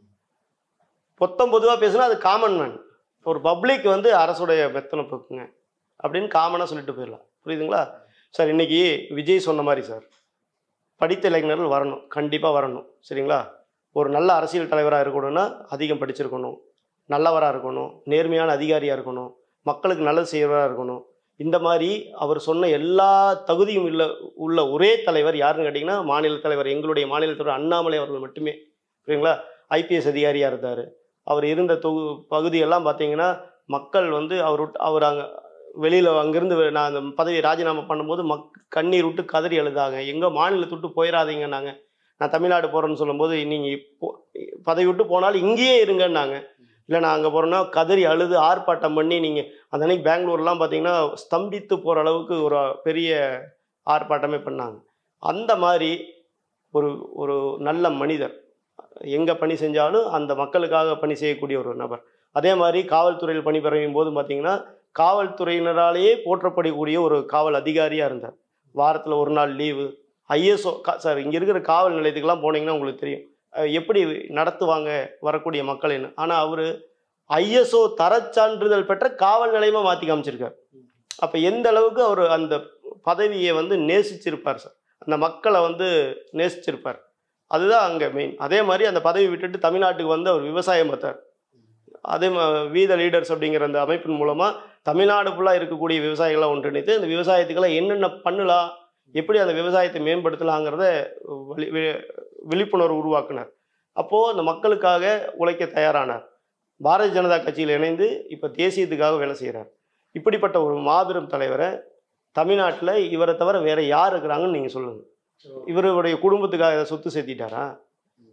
பொதுவாக பேசுனா அது காமன் மேன். ஒரு பப்ளிக் வந்து அரசுடைய மெத்தனை போக்குங்க அப்படின்னு காமனாக சொல்லிட்டு போயிடலாம். புரியுதுங்களா சார்? இன்றைக்கி விஜய் சொன்ன மாதிரி சார் படித்த இளைஞர்கள் வரணும், கண்டிப்பாக வரணும். சரிங்களா? ஒரு நல்ல அரசியல் தலைவராக இருக்கணும்னா அதிகம் படிச்சிருக்கணும், நல்லவராக இருக்கணும், நேர்மையான அதிகாரியாக இருக்கணும், மக்களுக்கு நல்லது செய்கிறவராக இருக்கணும். இந்த மாதிரி அவர் சொன்ன எல்லா தகுதியும் உள்ள ஒரே தலைவர் யாருன்னு கேட்டிங்கன்னா மாநில தலைவர், எங்களுடைய மாநில தலைவர் அண்ணாமலை அவர்கள் மட்டுமே. சரிங்களா? ஐபிஎஸ் அதிகாரியாக இருந்தார். அவர் இருந்த பகுதியெல்லாம் பார்த்தீங்கன்னா மக்கள் வந்து அவர் அங்கே வெளியில் அங்கேருந்து நான் அந்த பதவி ராஜினாமா பண்ணும்போது கண்ணீர் விட்டு கதறி எழுதாங்க. எங்கே மாநிலத்தை விட்டு போயிடாதீங்க. நான் தமிழ்நாடு போகிறேன்னு சொல்லும்போது நீங்கள் பதவி விட்டு போனாலும் இங்கேயே இருங்கன்னாங்க. இல்லை நான் அங்கே போகிறேன்னா கதறி அழுது ஆர்ப்பாட்டம் பண்ணி நீங்கள் அந்த அன்னைக்கு பெங்களூர்லாம் பார்த்தீங்கன்னா ஸ்தம்பித்து போகிற அளவுக்கு ஒரு பெரிய ஆர்ப்பாட்டமே பண்ணாங்க. அந்த மாதிரி ஒரு நல்ல மனிதர் எங்கே பணி செஞ்சாலும் அந்த மக்களுக்காக பணி செய்யக்கூடிய ஒரு நபர். அதே மாதிரி காவல்துறையில் பணிபுரியும் போது பார்த்தீங்கன்னா காவல்துறையினராலேயே போற்றப்படக்கூடிய ஒரு காவல் அதிகாரியாக இருந்தார். வாரத்தில் ஒரு நாள் லீவு. ஐஎஸ்ஓ சார் இங்கே இருக்கிற காவல் நிலையத்துக்கெல்லாம் போனீங்கன்னா உங்களுக்கு தெரியும் எப்படி நடத்துவாங்க வரக்கூடிய மக்கள்னு. ஆனால் அவர் ஐஎஸ்ஓ தரச்சான்றிதழ் பெற்ற காவல் நிலையமாக மாற்றி காமிச்சிருக்கார். அப்போ எந்த அளவுக்கு அவர் அந்த பதவியை வந்து நேசிச்சிருப்பார் சார், அந்த மக்களை வந்து நேசிச்சிருப்பார். அதுதான் அங்கே மெயின். அதே மாதிரி அந்த பதவி விட்டுட்டு தமிழ்நாட்டுக்கு வந்து அவர் விவசாயம் பார்த்தார். அதே வீத லீடர்ஸ் அப்படிங்கிற அந்த அமைப்பின் மூலமாக தமிழ்நாடு ஃபுல்லாக இருக்கக்கூடிய விவசாயிகளை ஒன்றிணைத்து அந்த விவசாயத்துக்கெல்லாம் என்னென்ன பண்ணலாம், எப்படி அந்த விவசாயத்தை மேம்படுத்தலாங்கிறத விழிப்புணர்வு உருவாக்குனார். அப்போது அந்த மக்களுக்காக உழைக்க தயாரானார். பாரதிய ஜனதா கட்சியில் இணைந்து இப்போ தேசியத்துக்காக வேலை செய்கிறார். இப்படிப்பட்ட ஒரு மாபெரும் தலைவரை தமிழ்நாட்டில் இவரை தவிர வேறு யார் இருக்கிறாங்கன்னு நீங்கள் சொல்லுங்கள். இவருடைய குடும்பத்துக்காக சொத்து சேர்த்திட்டாரா?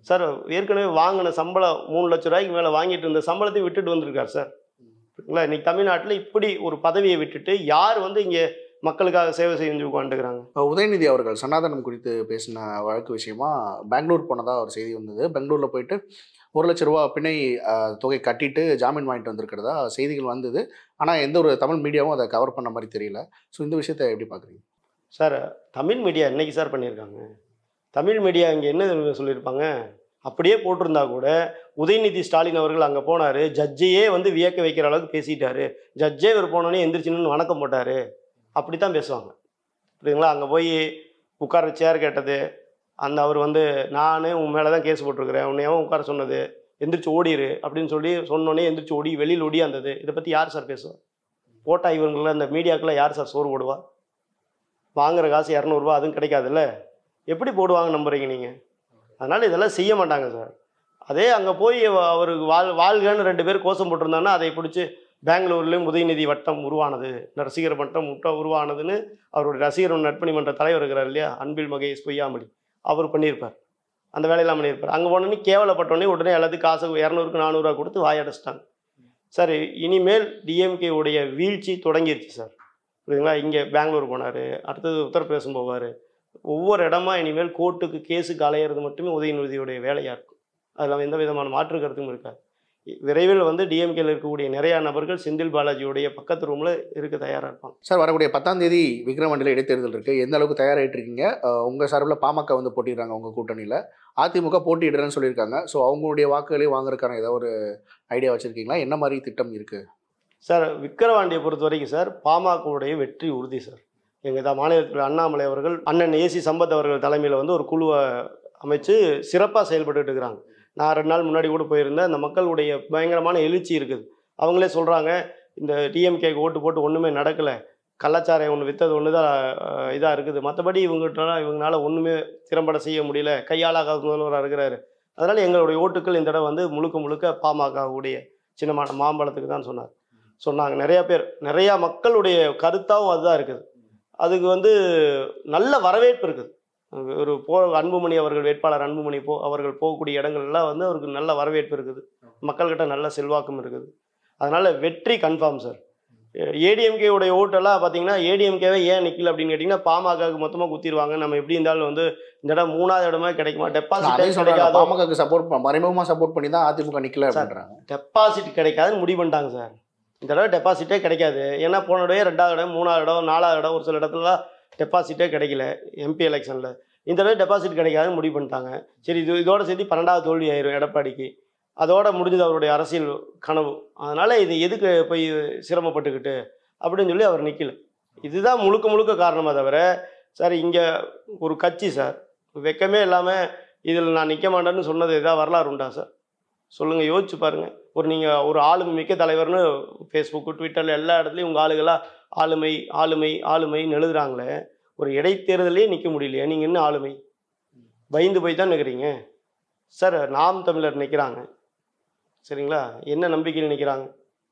சார் ஏற்கனவே வாங்கின சம்பளம் 3 லட்ச ரூபாய்க்கு மேலே வாங்கிட்டு இருந்த சம்பளத்தை விட்டுட்டு வந்திருக்கார் சார். சரிங்களா? இன்னைக்கு தமிழ்நாட்டில் இப்படி ஒரு பதவியை விட்டுட்டு யார் வந்து இங்கே மக்களுக்காக சேவை செஞ்சு உட்காந்துக்கிறாங்க? உதயநிதி அவர்கள் சனாதனம் குறித்து பேசின வழக்கு விஷயமா பெங்களூர் போனதாக ஒரு செய்தி வந்தது. பெங்களூரில் போயிட்டு 1 லட்ச ரூபா பிணை தொகை கட்டிட்டு ஜாமீன் வாங்கிட்டு வந்திருக்கிறதா செய்திகள் வந்தது. ஆனால் எந்த ஒரு தமிழ் மீடியாவும் அதை கவர் பண்ண மாதிரி தெரியல. ஸோ இந்த விஷயத்தை எப்படி பார்க்குறீங்க சார்? தமிழ் மீடியா என்னைக்கு சார் பண்ணியிருக்காங்க? தமிழ் மீடியா இங்கே என்ன சொல்லியிருப்பாங்க? அப்படியே போட்டிருந்தா கூட உதயநிதி ஸ்டாலின் அவர்கள் அங்கே போனார், ஜட்ஜையே வந்து வியக்க வைக்கிற அளவுக்கு பேசிட்டாரு, ஜட்ஜே இவர் போனோடனே எந்திரிச்சின்னு வணக்கம் போட்டார், அப்படி தான் பேசுவாங்க. புரியுதுங்களா? அங்கே போய் உட்கார சேர் கேட்டது, அந்த அவர் வந்து நான் உன் மேலே தான் கேஸ் போட்டிருக்கிறேன், உன்னையாவும் உட்கார சொன்னது, எந்திரிச்சு ஓடிரு அப்படின்னு சொல்லி சொன்னோன்னே எந்திரிச்சு ஓடி வெளியில் ஓடியாந்தது, இதை பற்றி யார் சார் பேசுவா? போட்டா இவங்கள அந்த மீடியாக்குள்ளே யார் சார் சோறு போடுவா? வாங்குற காசு 200 ரூபா அதுவும் கிடைக்காதுல்ல, எப்படி போடுவாங்க நம்புறீங்க நீங்கள்? அதனால் இதெல்லாம் செய்ய மாட்டாங்க சார். அதே அங்கே போய் அவருக்கு வாழ்கன்னு 2 பேர் கோஷம் போட்டிருந்தாங்கன்னா அதை பிடிச்சி பெங்களூர்லேயும் உதயநிதி வட்டம் உருவானது, ரசிகர் மன்றம் உருவானதுன்னு அவருடைய ரசிகர் நட்பணி மன்ற தலைவர் இருக்கிறார் இல்லையா, அன்பில் மகேஷ் பொய்யாமொழி, அவர் பண்ணியிருப்பார், அந்த வேலையெல்லாம் பண்ணியிருப்பார். அங்கே போனோன்னே கேவலப்பட்டோடனே உடனே எல்லாத்துக்கும் காசு 200க்கு 400 ரூபா கொடுத்து வாயடைச்சிட்டாங்க சார். இனிமேல் டிஎம்கே உடைய வீழ்ச்சி தொடங்கிருச்சு சார். புரியுதுங்களா? இங்கே பெங்களூர் போனார், அடுத்தது உத்தரப்பிரதேசம் போவார், ஒவ்வொரு இடமா இனிமேல் கோர்ட்டுக்கு கேஸுக்கு அலையிறது மட்டுமே உதயநிதியுடைய வேலையாக இருக்கும். அதில் எந்த விதமான மாற்று கருத்தும் இருக்காது. விரைவில் வந்து டிஎம்கேல இருக்கக்கூடிய நிறையா நபர்கள் செந்தில் பாலாஜியுடைய பக்கத்து ரூமில் இருக்க தயாராக இருப்பாங்க சார். வரக்கூடிய 10ஆம் தேதி விக்கிரவாண்டியில் இடைத்தேர்தல் இருக்குது. எந்த அளவுக்கு தயாராகிட்டு இருக்கீங்க? உங்கள் சார்பில் பாமக வந்து போட்டிடுறாங்க உங்கள் கூட்டணியில், அதிமுக போட்டியிடுறேன்னு சொல்லியிருக்காங்க. ஸோ அவங்களுடைய வாக்குகளையும் வாங்குறதுக்கான ஏதாவது ஒரு ஐடியா வச்சுருக்கீங்களா? என்ன மாதிரி திட்டம் இருக்குது சார்? விக்கிரவாண்டியை பொறுத்த வரைக்கும் சார் பாமகவுடைய வெற்றி உறுதி சார். எங்கள் மாநிலத்தில் அண்ணாமலை அவர்கள், அண்ணன் ஏசி சம்பத் அவர்கள் தலைமையில் வந்து ஒரு குழுவை அமைச்சு சிறப்பாக செயல்பட்டு இருக்கிறாங்க. நான் 2 நாள் முன்னாடி கூட போயிருந்தேன். அந்த மக்களுடைய பயங்கரமான எழுச்சி இருக்குது. அவங்களே சொல்கிறாங்க, இந்த டிஎம்கேக்கு ஓட்டு போட்டு ஒன்றுமே நடக்கலை, கள்ளச்சாரம் ஒன்று விற்றது ஒன்று தான் இதாக இருக்குது, மற்றபடி இவங்களால ஒன்றுமே திறம்பட செய்ய முடியல, கையாளாக முதல்வராக இருக்கிறாரு, அதனால் எங்களுடைய ஓட்டுக்கள் இந்த தடவை வந்து முழுக்க பாமகவுடைய சின்னமான மாம்பழத்துக்கு தான் சொன்னாங்க. நிறையா மக்களுடைய கருத்தாகவும் அதுதான் இருக்குது. அதுக்கு வந்து நல்ல வரவேற்பு இருக்குது. ஒரு அன்புமணி அவர்கள் வேட்பாளர் அன்புமணி அவர்கள் போகக்கூடிய இடங்கள்லாம் வந்து அவருக்கு நல்ல வரவேற்பு இருக்குது, மக்கள்கிட்ட நல்ல செல்வாக்கும் இருக்குது. அதனால் வெற்றி கன்ஃபார்ம் சார். ஏடிஎம்கேவுடைய ஓட்டெல்லாம் பார்த்தீங்கன்னா ஏடிஎம்கேவே ஏன் நிற்கல அப்படின்னு கேட்டிங்கன்னா பாமகவுக்கு மொத்தமாக குத்திடுவாங்க. நம்ம எப்படி இருந்தாலும் வந்து இந்த இடம் 3ஆவது இடமே கிடைக்குமா, டெபாசிட் கிடைக்காது, பாமகவுக்கு சப்போர்ட் மறைமுகமாக சப்போர்ட் பண்ணி தான் அதிமுக நிற்கல அப்படின்றாங்க. டெபாசிட் கிடைக்காதுன்னு முடிவு பண்ணிட்டாங்க சார். இந்த தடவை டெபாசிட்டே கிடைக்காது. ஏன்னா போன தடவை 2வது இடம் 3வது இடம் 4வது இடம் ஒரு சில இடத்துல டெபாசிட்டே கிடைக்கல எம்பி எலெக்ஷனில். இந்த தடவை டெபாசிட் கிடைக்காதுன்னு முடிவு பண்ணிட்டாங்க. சரி, இதோட சேர்த்து 12வது தோல்வி ஆயிரும் எடப்பாடிக்கு, அதோட முடிஞ்சது அவருடைய அரசியல் கனவு. அதனால் இது எதுக்கு போய் சிரமப்பட்டுக்கிட்டு அப்படின்னு சொல்லி அவர் நிற்கல. இதுதான் முழுக்க காரணமாக தவிர சார் இங்கே ஒரு கட்சி சார் வெக்கமே இல்லாமல் இதில் நான் நிற்க மாட்டேன்னு சொன்னது எதாவது வரலாறு உண்டா சார்? சொல்லுங்கள், யோசிச்சு பாருங்கள். நீங்கள் ஒரு ஆளுமை மிக்க தலைவர்னு ஃபேஸ்புக்கு ட்விட்டரில் எல்லா இடத்துலையும் உங்கள் ஆளுகளாக ஆளுமைன்னு எழுதுறாங்களே, ஒரு இடைத்தேர்தலே நிற்க முடியலையா? நீங்கள் என்ன ஆளுமை? பயந்து போய் தான் நிற்கிறீங்க சார். நாம் தமிழர் நிற்கிறாங்க சரிங்களா, என்ன நம்பிக்கையில் நிற்கிறாங்க?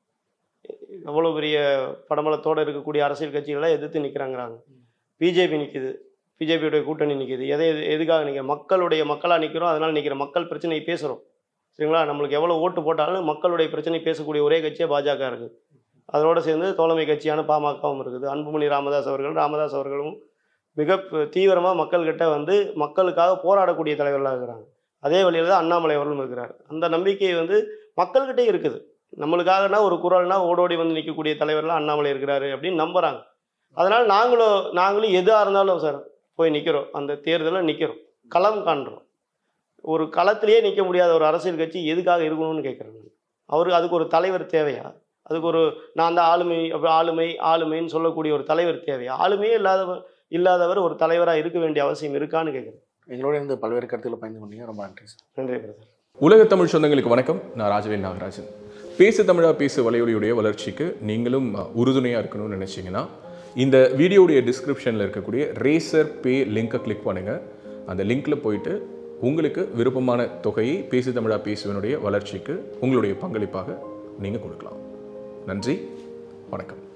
எவ்வளோ பெரிய படமளத்தோடு இருக்கக்கூடிய அரசியல் கட்சிகளெல்லாம் எதிர்த்து நிற்கிறாங்கிறாங்க. பிஜேபி நிற்குது, பிஜேபியுடைய கூட்டணி நிற்குது. எதுக்காக நிற்கிற? மக்களாக நிற்கிறோம், அதனால் நிற்கிற மக்கள் பிரச்சனையை பேசுகிறோம் சரிங்களா. நம்மளுக்கு எவ்வளோ ஓட்டு போட்டாலும் மக்களுடைய பிரச்சனை பேசக்கூடிய ஒரே கட்சியாக பாஜக இருக்குது. அதோடு சேர்ந்து தோழமை கட்சியான பாமகவும் இருக்குது. அன்புமணி ராமதாஸ் அவர்களும் மிக தீவிரமாக மக்கள்கிட்ட வந்து மக்களுக்காக போராடக்கூடிய தலைவர்களாக இருக்கிறாங்க. அதே வழியில் தான் அண்ணாமலை அவர்களும் இருக்கிறார். அந்த நம்பிக்கை வந்து மக்கள்கிட்டே இருக்குது. நம்மளுக்காகனா ஒரு குரல்னா ஓடோடி வந்து நிற்கக்கூடிய தலைவர்லாம் அண்ணாமலை இருக்கிறாரு அப்படின்னு நம்புகிறாங்க. அதனால் நாங்களும் எதாக இருந்தாலும் சார் போய் நிற்கிறோம், அந்த தேர்தலில் நிற்கிறோம், களம் காண்றோம். ஒரு களத்திலேயே நிற்க முடியாத ஒரு அரசியல் கட்சி எதுக்காக இருக்கணும்னு கேட்குறேன். அதுக்கு ஒரு தலைவர் தேவையா? அதுக்கு ஒரு நான் தான் ஆளுமைன்னு சொல்லக்கூடிய ஒரு தலைவர் தேவையா? ஆளுமையே இல்லாதவர் ஒரு தலைவராக இருக்க வேண்டிய அவசியம் இருக்கான்னு கேட்குறேன். எங்களோட இருந்து பல்வேறு கருத்துக்களை பயந்து பண்ணீங்க, ரொம்ப நன்றி சார். நன்றி பிரதர். உலக தமிழ் சொந்தங்களுக்கு வணக்கம். நான் ராஜவேல் நாகராஜன். பேசு தமிழா பேசு வலையொலியுடைய வளர்ச்சிக்கு நீங்களும் உறுதுணையாக இருக்கணும்னு நினச்சிங்கன்னா இந்த வீடியோடைய டிஸ்கிரிப்ஷனில் இருக்கக்கூடிய ரேசர் பே லிங்கை கிளிக் பண்ணுங்கள். அந்த லிங்க்கில் போயிட்டு உங்களுக்கு விருப்பமான தொகையை பேசு தமிழா பேசுவனுடைய வளர்ச்சிக்கு உங்களுடைய பங்களிப்பாக நீங்கள் கொடுக்கலாம். நன்றி, வணக்கம்.